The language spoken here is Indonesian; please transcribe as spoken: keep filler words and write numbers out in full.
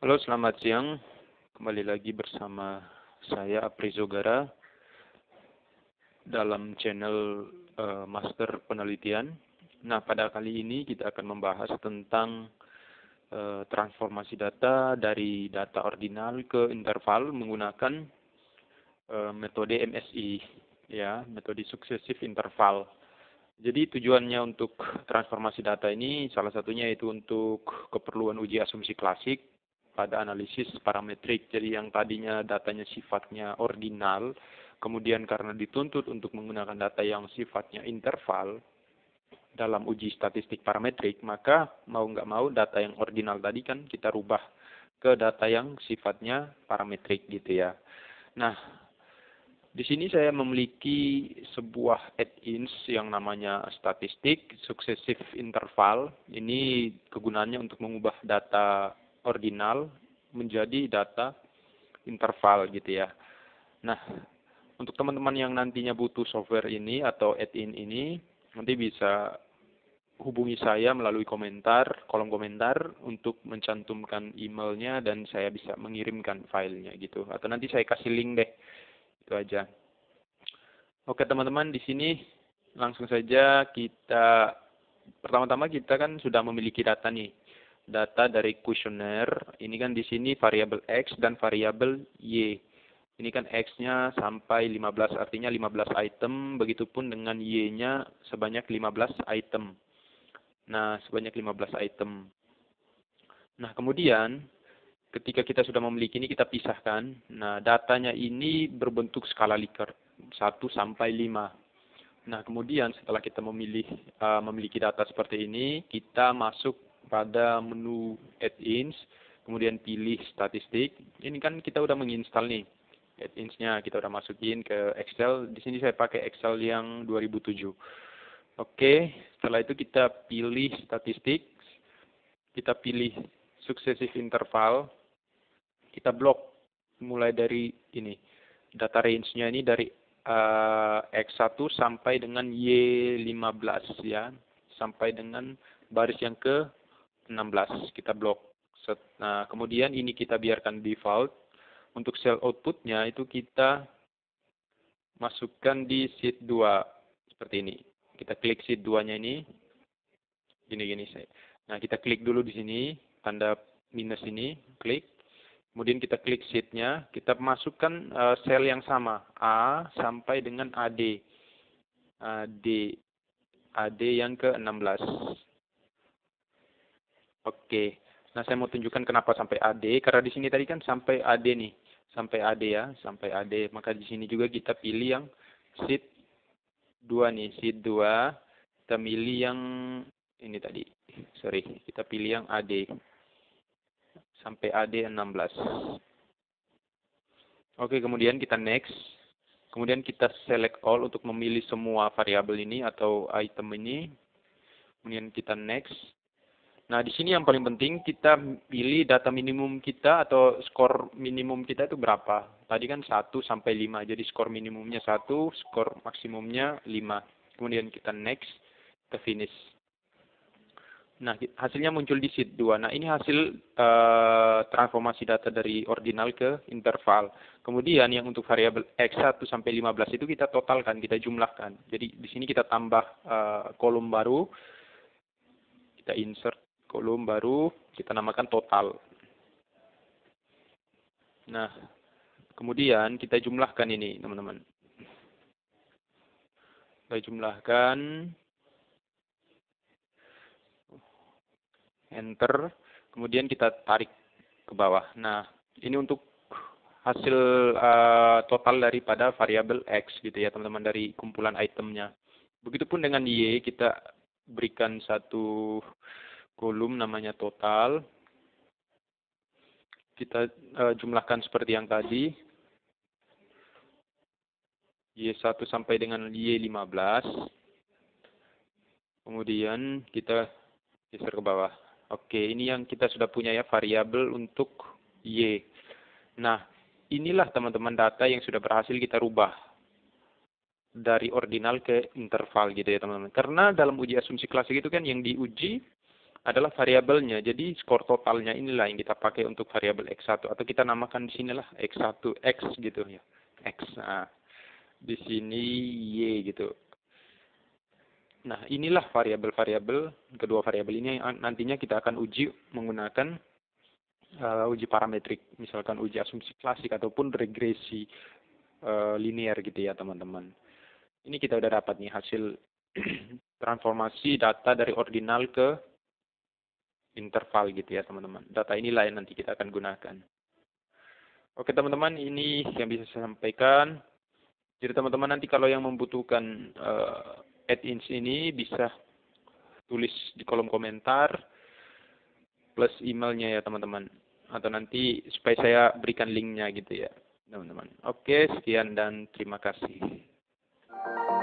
Halo, selamat siang. Kembali lagi bersama saya Aprizo Gara dalam channel uh, Master Penelitian. Nah, pada kali ini kita akan membahas tentang uh, transformasi data dari data ordinal ke interval menggunakan uh, metode M S I, ya, metode successive interval. Jadi tujuannya untuk transformasi data ini salah satunya itu untuk keperluan uji asumsi klasik pada analisis parametrik. Jadi yang tadinya datanya sifatnya ordinal, kemudian karena dituntut untuk menggunakan data yang sifatnya interval dalam uji statistik parametrik, maka mau nggak mau data yang ordinal tadi kan kita rubah ke data yang sifatnya parametrik gitu ya. Nah, di sini saya memiliki sebuah add-ins yang namanya statistik successive interval. Ini kegunaannya untuk mengubah data ordinal menjadi data interval gitu ya. Nah, untuk teman-teman yang nantinya butuh software ini atau add-in ini, nanti bisa hubungi saya melalui komentar, kolom komentar untuk mencantumkan emailnya dan saya bisa mengirimkan filenya gitu. Atau nanti saya kasih link deh. Itu aja. Oke teman-teman, di sini langsung saja kita, pertama-tama kita kan sudah memiliki data nih. Data dari kuesioner, ini kan di sini variabel X dan variabel Y. Ini kan X-nya sampai lima belas, artinya lima belas item, begitupun dengan Y-nya sebanyak lima belas item. Nah, sebanyak lima belas item. Nah, kemudian ketika kita sudah memiliki ini, kita pisahkan. Nah, datanya ini berbentuk skala Likert, satu sampai lima. Nah, kemudian setelah kita memilih uh, memiliki data seperti ini, kita masuk pada menu add-ins, kemudian pilih statistik. Ini kan kita udah menginstal nih. Add-ins-nya kita udah masukin ke Excel. Di sini saya pakai Excel yang dua ribu tujuh. Oke, setelah itu kita pilih statistik. Kita pilih successive interval. Kita blok mulai dari ini. Data range-nya ini dari uh, X satu sampai dengan Y lima belas ya. Sampai dengan baris yang ke enam belas. Kita blok. Nah, kemudian ini kita biarkan default. Untuk cell output-nya itu kita masukkan di sheet dua. Seperti ini. Kita klik sheet dua-nya ini. Gini-gini saya. Nah, kita klik dulu di sini. Tanda minus ini. Klik. Kemudian kita klik sheet-nya, kita masukkan uh, sel yang sama, A sampai dengan A D. A D, A D yang ke enam belas. Oke, nah saya mau tunjukkan kenapa sampai A D, karena di sini tadi kan sampai A D nih, sampai A D ya, sampai A D. Maka di sini juga kita pilih yang sheet dua nih, sheet dua, kita pilih yang ini tadi, sorry, kita pilih yang A D. Sampai A D enam belas. Oke, kemudian kita next. Kemudian kita select all untuk memilih semua variabel ini atau item ini. Kemudian kita next. Nah, di sini yang paling penting kita pilih data minimum kita atau skor minimum kita itu berapa. Tadi kan satu sampai lima. Jadi skor minimumnya satu, skor maksimumnya lima. Kemudian kita next, kita finish. Nah, hasilnya muncul di sheet dua. Nah, ini hasil uh, transformasi data dari ordinal ke interval. Kemudian yang untuk variabel X satu sampai lima belas itu kita totalkan, kita jumlahkan. Jadi di sini kita tambah uh, kolom baru. Kita insert kolom baru, kita namakan total. Nah, kemudian kita jumlahkan ini, teman-teman. Kita jumlahkan. Enter, kemudian kita tarik ke bawah. Nah, ini untuk hasil uh, total daripada variabel X gitu ya teman-teman, dari kumpulan itemnya. Begitupun dengan Y, kita berikan satu kolom namanya total. Kita uh, jumlahkan seperti yang tadi. Y satu sampai dengan Y lima belas. Kemudian kita geser ke bawah. Oke, ini yang kita sudah punya ya, variabel untuk Y. Nah, inilah teman-teman data yang sudah berhasil kita rubah dari ordinal ke interval gitu ya teman-teman. Karena dalam uji asumsi klasik itu kan yang diuji adalah variabelnya. Jadi skor totalnya inilah yang kita pakai untuk variabel X satu, atau kita namakan di sinilah X satu X gitu ya. X. Nah, di sini Y gitu. Nah, inilah variabel-variabel, kedua variabel ini yang nantinya kita akan uji menggunakan uh, uji parametrik, misalkan uji asumsi klasik ataupun regresi uh, linear gitu ya, teman-teman. Ini kita udah dapat nih hasil transformasi data dari ordinal ke interval gitu ya, teman-teman. Data inilah yang nanti kita akan gunakan. Oke, teman-teman, ini yang bisa saya sampaikan. Jadi, teman-teman, nanti kalau yang membutuhkan uh, add-ins ini bisa tulis di kolom komentar plus emailnya ya, teman-teman. Atau nanti supaya saya berikan linknya gitu ya, teman-teman. Oke, sekian dan terima kasih.